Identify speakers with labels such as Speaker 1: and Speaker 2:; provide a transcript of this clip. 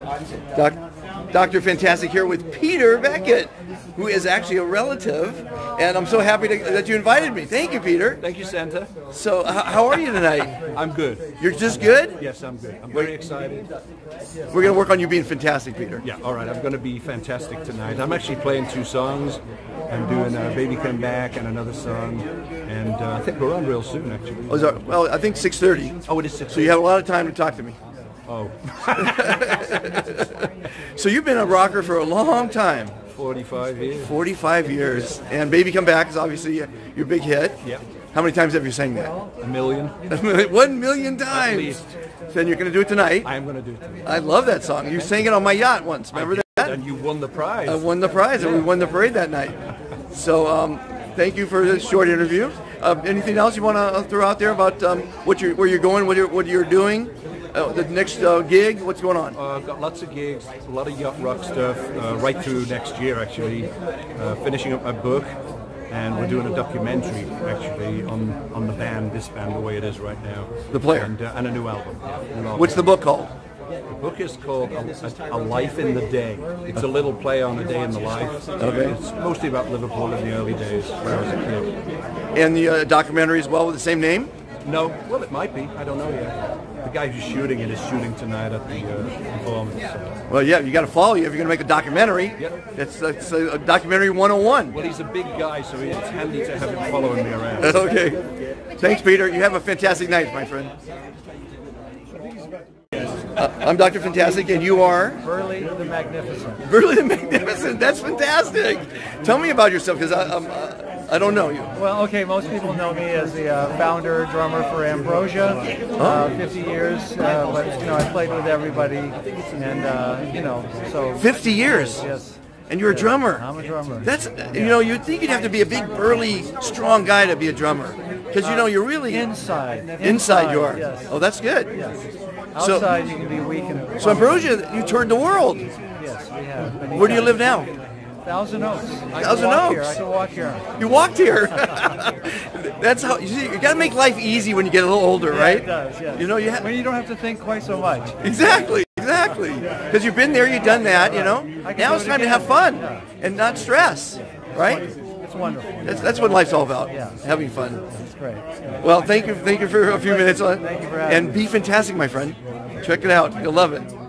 Speaker 1: Dr. Fantastic here with Peter Beckett, who is actually a relative, and I'm so happy that you invited me. Thank you, Peter.
Speaker 2: Thank you, Santa.
Speaker 1: So, how are you tonight?
Speaker 2: I'm good.
Speaker 1: You're just good?
Speaker 2: Yes, I'm good. I'm very excited.
Speaker 1: We're going to work on you being fantastic, Peter.
Speaker 2: Yeah, all right. I'm going to be fantastic tonight. I'm actually playing 2 songs. I'm doing Baby Come Back and another song, and I think we're on real soon, actually.
Speaker 1: Well, I think 6:30.
Speaker 2: Oh, it is 6:30.
Speaker 1: So you have a lot of time to talk to me.
Speaker 2: Oh.
Speaker 1: So you've been a rocker for a long time.
Speaker 2: 45 years.
Speaker 1: 45 years. And Baby Come Back is obviously your big hit.
Speaker 2: Yep.
Speaker 1: How many times have you sang that?
Speaker 2: 1 million.
Speaker 1: 1 million times.
Speaker 2: At least.
Speaker 1: Then you're going to do it tonight.
Speaker 2: I am going to do it tonight.
Speaker 1: I love that song. You sang it on my yacht once. Remember that?
Speaker 2: And you won the prize.
Speaker 1: I won the prize, and we won the parade that night. So thank you for this short interview. Anything else you want to throw out there about where you're going, what you're doing? The next gig, what's going on?
Speaker 2: I've got lots of gigs, a lot of yacht rock stuff, right through next year actually. Finishing up my book, and we're doing a documentary actually on the band, this band, the way it is right now.
Speaker 1: The Player.
Speaker 2: And a new album. Yeah,
Speaker 1: What's the book called?
Speaker 2: The book is called A Life in the Day. It's a little play on a day in the life.
Speaker 1: Okay.
Speaker 2: It's mostly about Liverpool in the early days when I was a kid.
Speaker 1: And the documentary as well with the same name?
Speaker 2: No, well it might be. I don't know yet. The guy who's shooting it is shooting tonight at the performance. So.
Speaker 1: Well, yeah, you got to follow you if you're going to make a documentary.
Speaker 2: Yep.
Speaker 1: It's a documentary 101.
Speaker 2: Well, he's a big guy, so it's handy to have him following me around.
Speaker 1: Okay. Thanks, Peter. You have a fantastic night, my friend. I'm Dr. Fantastic, and you are?
Speaker 3: Burley the Magnificent.
Speaker 1: Burley the Magnificent. That's fantastic. Tell me about yourself, because I don't know you.
Speaker 3: Well, okay, most people know me as the founder, drummer for Ambrosia, 50 years, but I played with everybody, and so
Speaker 1: 50 years?
Speaker 3: Yes.
Speaker 1: And you're a drummer?
Speaker 3: I'm a drummer.
Speaker 1: That's, you'd think you'd have to be a big, burly, strong guy to be a drummer, because you're really...
Speaker 3: Inside
Speaker 1: you are?
Speaker 3: Yes.
Speaker 1: Oh, that's good.
Speaker 3: Yes. Outside you can be weak and...
Speaker 1: So Ambrosia, you toured the world.
Speaker 3: Yes, we have.
Speaker 1: Where do you live now?
Speaker 3: Thousand Oaks.
Speaker 1: Thousand Oaks.
Speaker 3: I can walk here.
Speaker 1: You walked here. That's how you got to make life easy when you get a little older, right?
Speaker 3: It does. Yes.
Speaker 1: When
Speaker 3: you don't have to think quite so much.
Speaker 1: Exactly. Because you've been there, you've done that. Now it's time to have fun and not stress, right?
Speaker 3: It's wonderful.
Speaker 1: That's what life's all about.
Speaker 3: Yeah.
Speaker 1: Having fun.
Speaker 3: It's great.
Speaker 1: Well, thank you for a few minutes on.
Speaker 3: Thank you for having me.
Speaker 1: And be fantastic, my friend. Check it out. You'll love it.